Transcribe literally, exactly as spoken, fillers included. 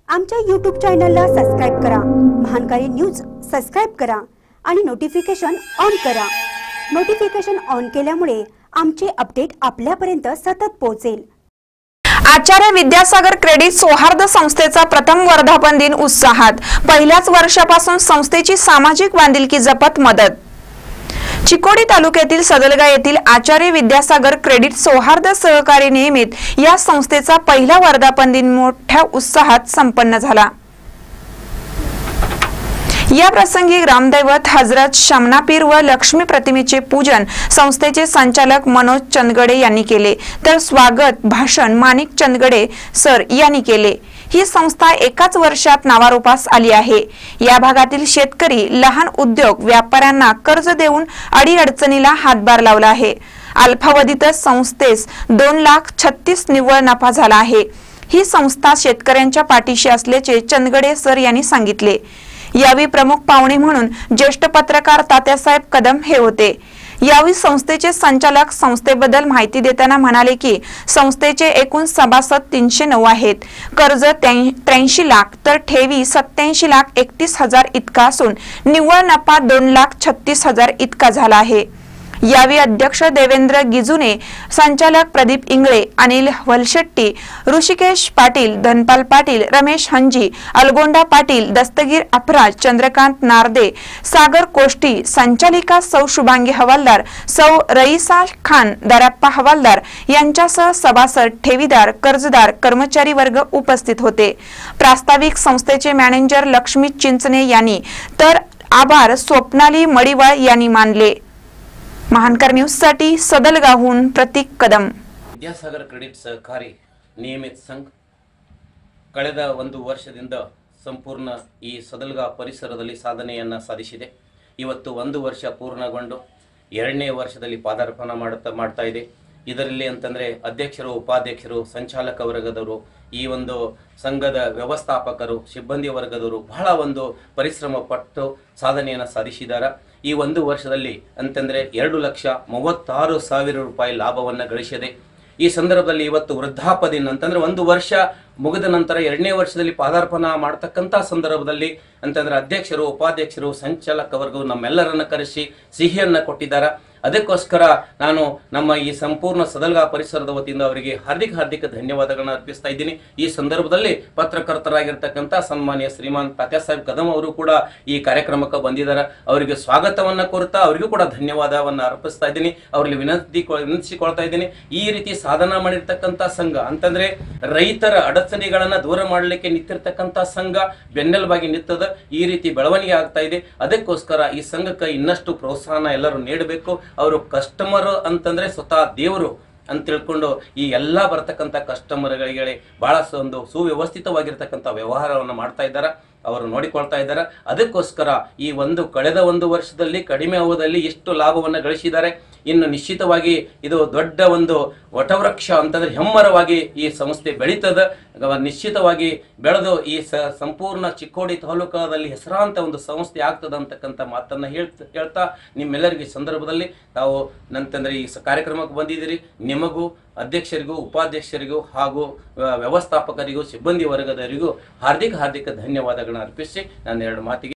आमच्या यूट्यूब चॅनलला सबस्क्राइब करा, महानकारी न्यूज सबस्क्राइब करा आणि नोटिफिकेशन ऑन करा। नोटिफिकेशन ऑन केल्यामुळे आमचे अपडेट आपल्यापर्यंत सतत पोहोचेल। आचार्य विद्यासागर क्रेडिट सौहार्द संस्थेचा प्रथम वर्धापन दिन उत्साहात। पहिल्याच वर्षापासून संस्थेची सामाजिक बांधिलकी जपत मदत। चिकोडी तालुक्यातील सदलगा येथील आचार्य विद्यासागर क्रेडिट सौहार्द सहकारी नियमित या संस्थेचा पहिला वर्धापन दिन मोठ्या उत्साहात संपन्न झाला। या प्रसंगी ग्रामदैवत हजरत शमनापीर व लक्ष्मी प्रतिमेचे पूजन संस्थेचे संचालक मनोज चंदगडे यांनी केले, तर स्वागत भाषण माणिक चंदगडे सर यांनी केले। ही संस्था एकाच वर्षात नावारूपास आली आहे। या भागातील शेतकरी, लहान उद्योग व्यापाऱ्यांना कर्ज देऊन अडीअडचणीला हातभार लावला आहे। अल्पावधीतच संस्थेस दोन लाख छत्तीस निव्वळ नफा झाला आहे। ही संस्था शेतकऱ्यांच्या पाठीशी असल्याचे चंदगडे सर यांनी सांगितले। यावेळी प्रमुख पाहुणे म्हणून ज्येष्ठ पत्रकार तात्यासाहेब कदम हे होते। यावेळी संस्थेचे संचालक संस्थेबद्दल माहिती देताना म्हणाले की संस्थेचे एकूण सभासद तीनशे नऊ आहेत। कर्ज त्र्याऐंशी लाख तर ठेवी सत्याऐंशी लाख एकतीस हजार इतका असून निव्वळ नफा दोन लाख छत्तीस हजार इतका झाला आहे। यावेळी अध्यक्ष देवेंद्र गिजुने, संचालक प्रदीप इंगळे, अनिल वलशेट्टी, ऋषिकेश पाटील, धनपाल पाटील, रमेश हंजी, अलगोंडा पाटील, दस्तगीर अफराज, चंद्रकांत नारदे, सागर कोष्टी, संचालिका सौ शुभांगी हवालदार, सौ रईसा खान, दराप्पा हवालदार यांच्यासह सभासद, ठेवीदार, कर्जदार, कर्मचारी वर्ग उपस्थित होते। प्रास्ताविक संस्थेचे मॅनेजर लक्ष्मी चिंचणे यांनी तर आभार स्वप्नाली मडीवाळ यांनी मानले। महानकर न्यूज साठी सदलगाहून प्रतीक कदम। ವಿದ್ಯಾಸಾಗರ ಕ್ರೆಡಿಟ್ ಸಹಕಾರಿ ನಿಯಮಿತ ಸಂಘ ಕಳೆದ ಒಂದು ವರ್ಷದಿಂದ ಸಂಪೂರ್ಣ ಈ ಸದಲ್ಗಾ ಪರಿಸರದಲ್ಲಿ ಸಾಧನೆಯನ್ನು ಸಾಧಿಸಿದೆ। ಇವತ್ತು ಒಂದು ವರ್ಷ ಪೂರ್ಣಗೊಂಡು ಎರಡನೇ ವರ್ಷದಲ್ಲಿ ಪಾದಾರ್ಪಣೆ ಮಾಡುತ್ತಾ ಮಾಡ್ತಾ ಇದೆ। ಇದರಲ್ಲಿ ಅಂತಂದರೆ ಅಧ್ಯಕ್ಷರು, ಉಪಾಧ್ಯಕ್ಷರು, ಸಂಚಾಲಕ ವರ್ಗದವರು, ಈ ಒಂದು ಸಂಘದ ವ್ಯವಸ್ಥಾಪಕರು, ಸಿಬ್ಬಂದಿ ವರ್ಗದವರು ಬಹಳ ಒಂದು ಪರಿಶ್ರಮ ಪಟ್ಟು ಸಾಧನೆಯನ್ನು ಸಾಧಿಸಿದ್ದಾರೆ। ಈ ಒಂದು ವರ್ಷದಲ್ಲಿ ಅಂತಂದರೆ ಎರಡು ಲಕ್ಷ ಮೂವತ್ತಾರು ಸಾವಿರ ರೂಪಾಯಿ ಲಾಭವನ್ನು ಗಳಿಸಿದೆ। ಈ ಸಂದರ್ಭದಲ್ಲಿ ಇವತ್ತು ವೃದ್ಧಾಪದಿನ ಅಂತಂದರೆ ಒಂದು ವರ್ಷ ಮುಗಿದ ನಂತರ ಎರಡನೇ ವರ್ಷದಲ್ಲಿ ಪಾದಾರ್ಪಣೆ ಮಾಡತಕ್ಕಂಥ ಸಂದರ್ಭದಲ್ಲಿ ಅಂತಂದರೆ ಅಧ್ಯಕ್ಷರು, ಉಪಾಧ್ಯಕ್ಷರು, ಸಂಚಾಲಕ ವರ್ಗವು ನಮ್ಮೆಲ್ಲರನ್ನು ಕರೆಸಿ ಸಿಹಿಯನ್ನು ಕೊಟ್ಟಿದ್ದಾರೆ। ಅದಕ್ಕೋಸ್ಕರ ನಾನು ನಮ್ಮ ಈ ಸಂಪೂರ್ಣ ಸದಲ್ಗಾ ಪರಿಸರದ ವತಿಯಿಂದ ಅವರಿಗೆ ಹಾರ್ದಿಕ ಹಾರ್ದಿಕ ಧನ್ಯವಾದಗಳನ್ನು ಅರ್ಪಿಸ್ತಾ ಇದ್ದೀನಿ। ಈ ಸಂದರ್ಭದಲ್ಲಿ ಪತ್ರಕರ್ತರಾಗಿರ್ತಕ್ಕಂಥ ಸನ್ಮಾನ್ಯ ಶ್ರೀಮಾನ್ ತಾತ್ಯಾಸಾಹೇಬ್ ಕದಂ ಅವರು ಕೂಡ ಈ ಕಾರ್ಯಕ್ರಮಕ್ಕೆ ಬಂದಿದ್ದಾರೆ। ಅವರಿಗೆ ಸ್ವಾಗತವನ್ನು ಕೋರುತ್ತಾ ಅವರಿಗೂ ಕೂಡ ಧನ್ಯವಾದವನ್ನು ಅರ್ಪಿಸ್ತಾ ಇದ್ದೀನಿ। ಅವರಲ್ಲಿ ವಿನಂತಿ ವಿನಂತಿಸಿಕೊಳ್ತಾ ಇದ್ದೀನಿ, ಈ ರೀತಿ ಸಾಧನ ಮಾಡಿರ್ತಕ್ಕಂಥ ಸಂಘ ಅಂತಂದ್ರೆ ರೈತರ ಅಡಚಣೆಗಳನ್ನು ದೂರ ಮಾಡಲಿಕ್ಕೆ ನಿಂತಿರ್ತಕ್ಕಂಥ ಸಂಘ ಬೆನ್ನೆಲುಬಾಗಿ ನಿಂತದ। ಈ ರೀತಿ ಬೆಳವಣಿಗೆ ಆಗ್ತಾ ಇದೆ। ಅದಕ್ಕೋಸ್ಕರ ಈ ಸಂಘಕ್ಕೆ ಇನ್ನಷ್ಟು ಪ್ರೋತ್ಸಾಹನ ಎಲ್ಲರೂ ನೀಡಬೇಕು। ಅವರು ಕಸ್ಟಮರ್ ಅಂತಂದ್ರೆ ಸ್ವತಃ ದೇವರು ಅಂತ ತಿಳ್ಕೊಂಡು ಈ ಎಲ್ಲ ಬರ್ತಕ್ಕಂಥ ಕಸ್ಟಮರ್ಗಳಿಗೆ ಬಹಳ ಒಂದು ಸುವ್ಯವಸ್ಥಿತವಾಗಿರ್ತಕ್ಕಂಥ ವ್ಯವಹಾರವನ್ನು ಮಾಡ್ತಾ ಇದ್ದಾರೆ, ಅವರು ನೋಡಿಕೊಳ್ತಾ ಇದ್ದಾರೆ। ಅದಕ್ಕೋಸ್ಕರ ಈ ಒಂದು ಕಳೆದ ಒಂದು ವರ್ಷದಲ್ಲಿ ಕಡಿಮೆ ಅವಧಿಯಲ್ಲಿ ಎಷ್ಟು ಲಾಭವನ್ನು ಗಳಿಸಿದ್ದಾರೆ, ಇನ್ನು ನಿಶ್ಚಿತವಾಗಿ ಇದು ದೊಡ್ಡ ಒಂದು ವಟವೃಕ್ಷ ಅಂತಂದ್ರೆ ಹೆಮ್ಮರವಾಗಿ ಈ ಸಂಸ್ಥೆ ಬೆಳೀತದ। ನಿಶ್ಚಿತವಾಗಿ ಬೆಳೆದು ಈ ಸಂಪೂರ್ಣ ಚಿಕ್ಕೋಡಿ ತಾಲೂಕಾದಲ್ಲಿ ಹೆಸರಾಂತ ಒಂದು ಸಂಸ್ಥೆ ಆಗ್ತದ ಅಂತಕ್ಕಂಥ ಮಾತನ್ನ ಹೇಳ್ತಾ ಹೇಳ್ತಾ ನಿಮ್ಮೆಲ್ಲರಿಗೂ ಈ ಸಂದರ್ಭದಲ್ಲಿ ತಾವು ನಂತಂದ್ರೆ ಈ ಕಾರ್ಯಕ್ರಮಕ್ಕೆ ಬಂದಿದ್ದೀರಿ, ನಿಮಗೂ ಅಧ್ಯಕ್ಷರಿಗೂ, ಉಪಾಧ್ಯಕ್ಷರಿಗೂ ಹಾಗೂ ವ್ಯವಸ್ಥಾಪಕರಿಗೂ, ಸಿಬ್ಬಂದಿ ವರ್ಗದವರಿಗೂ ಹಾರ್ದಿಕ ಹಾರ್ದಿಕ ಧನ್ಯವಾದಗಳನ್ನು ಅರ್ಪಿಸಿ ನಾನು ಎರಡು ಮಾತಿಗೆ